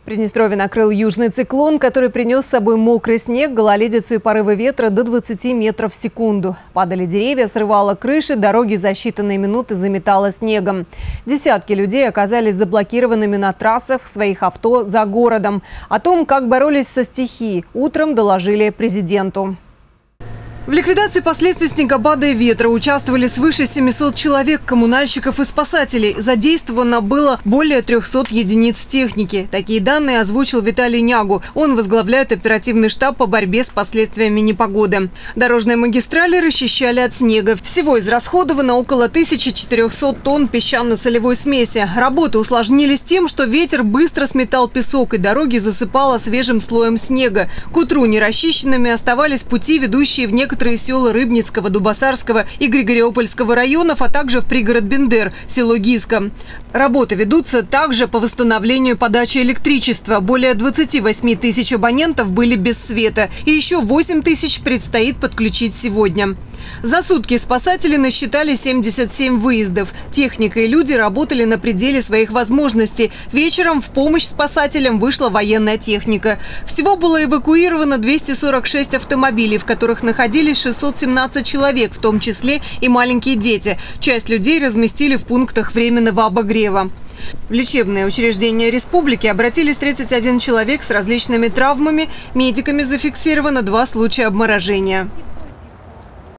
Приднестровье накрыл южный циклон, который принес с собой мокрый снег, гололедицу и порывы ветра до 20 метров в секунду. Падали деревья, срывало крыши, дороги за считанные минуты заметало снегом. Десятки людей оказались заблокированными на трассах в своих авто за городом. О том, как боролись со стихией, утром доложили президенту. В ликвидации последствий снегопада и ветра участвовали свыше 700 человек, коммунальщиков и спасателей. Задействовано было более 300 единиц техники. Такие данные озвучил Виталий Нягу. Он возглавляет оперативный штаб по борьбе с последствиями непогоды. Дорожные магистрали расчищали от снега. Всего израсходовано около 1400 тонн песчано-солевой смеси. Работы усложнились тем, что ветер быстро сметал песок и дороги засыпало свежим слоем снега. К утру нерасчищенными оставались пути, ведущие в некоторые села Рыбницкого, Дубосарского и Григориопольского районов, а также в пригород Бендер, село Гиска. Работы ведутся также по восстановлению подачи электричества. Более 28 тысяч абонентов были без света. И еще 8 тысяч предстоит подключить сегодня. За сутки спасатели насчитали 77 выездов. Техника и люди работали на пределе своих возможностей. Вечером в помощь спасателям вышла военная техника. Всего было эвакуировано 246 автомобилей, в которых находились 617 человек, в том числе и маленькие дети. Часть людей разместили в пунктах временного обогрева. В лечебные учреждения республики обратились 31 человек с различными травмами. Медиками зафиксировано 2 случая обморожения.